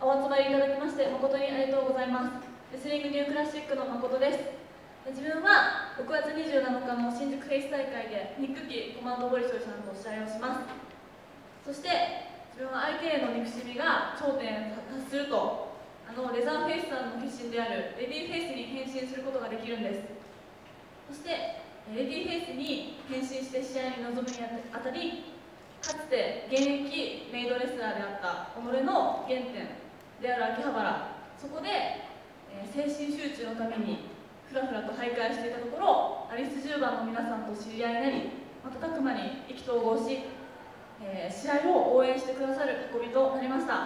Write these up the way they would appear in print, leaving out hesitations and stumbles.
お集まりいただきまして誠にありがとうございます。レスリングニュークラシックの誠です。自分は6月27日の新宿フェイス大会でニックキーコマンドボリショイさんと試合をします。そして自分は相手への憎しみが頂点に達するとレザーフェイスさんの決心であるレディーフェイスに変身することができるんです。そしてレディーフェイスに変身して試合に臨むにあたり、かつて現役メイドレスラーであった己の原点である秋葉原、そこで、精神集中のためにふらふらと徘徊していたところ、アリス10番の皆さんと知り合いになり、瞬く間に意気投合し、試合を応援してくださる運びとなりました。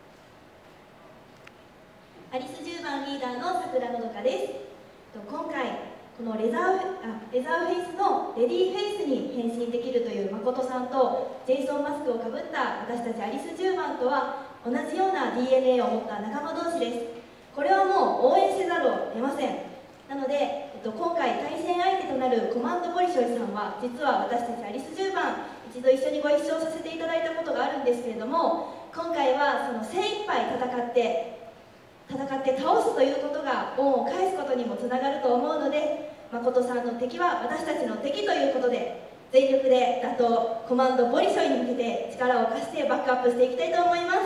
アリス10番リーダーの桜のどかです。今回このレザーフェイスのレディーフェイスに変身できるという誠さんとジェイソンマスクをかぶった私たちアリス10番とは同じような DNA を持った仲間同士です。これはもう応援せざるを得ません。なので、今回対戦相手となるコマンドボリショイさんは実は私たちアリス10番一度一緒にご一緒させていただいたことがあるんですけれども、今回はその精一杯戦って倒すということが恩を返すことにもつながると思うので、誠さんの敵は私たちの敵ということで全力で打倒コマンドボリショイに向けて力を貸してバックアップしていきたいと思います。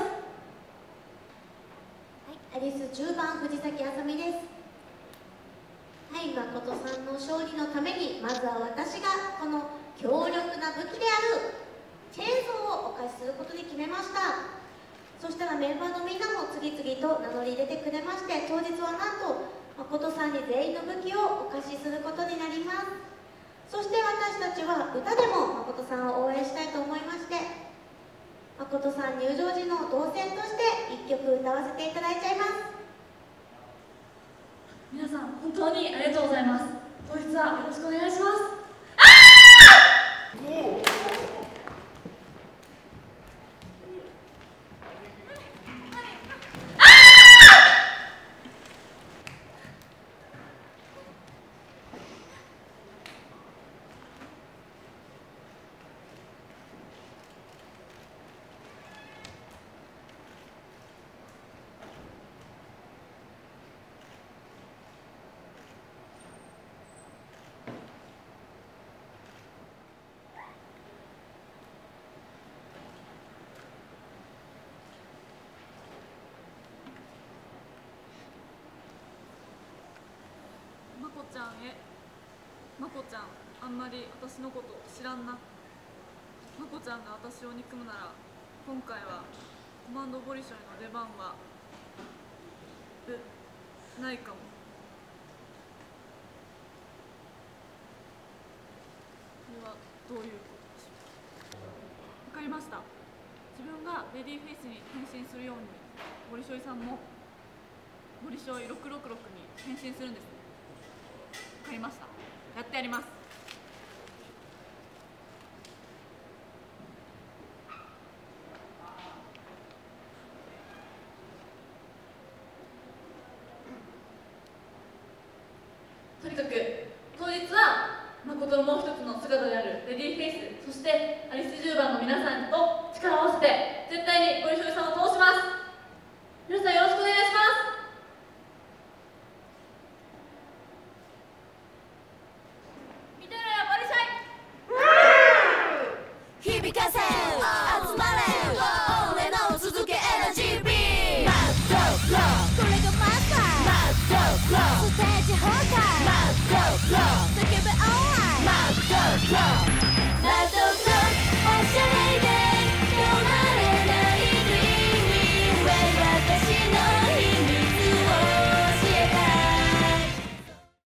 アリス10番藤崎あさみです。はい、誠さんの勝利のためにまずは私がこの強力な武器であるチェーンソーをお貸しすることに決めました。そしたらメンバーのみんなも次々と名乗り出てくれまして、当日はなんと誠さんに全員の武器をお貸しすることになります。そして私たちは歌でも誠さんを応援したいと思いまして、誠さん入場時の動線として1曲歌わせていただいちゃいます。 皆さん本当にありがとうございます。当日はよろしくお願いします。まこちゃんへ。まこちゃん、あんまり私のこと知らんな。まこちゃんが私を憎むなら、今回はコマンドボリショイの出番はないかも。これはどういうことでしょうか。わかりました。自分がレディーフェイスに変身するように、ボリショイさんもボリショイ666に変身するんですね。わかりました。やってやります。とにかく当日は誠のもう一つの姿であるレディーフェイス、そしてアリス10番の皆さんと力を合わせて絶対にボリショイさんを通します。皆さんよろしくお願いします。 響かせ集まれ俺の続け NGB マッドフロー、これがマスターマッドフロー、ステージ崩壊マッドフロー、叫べオンラインマッドフロー。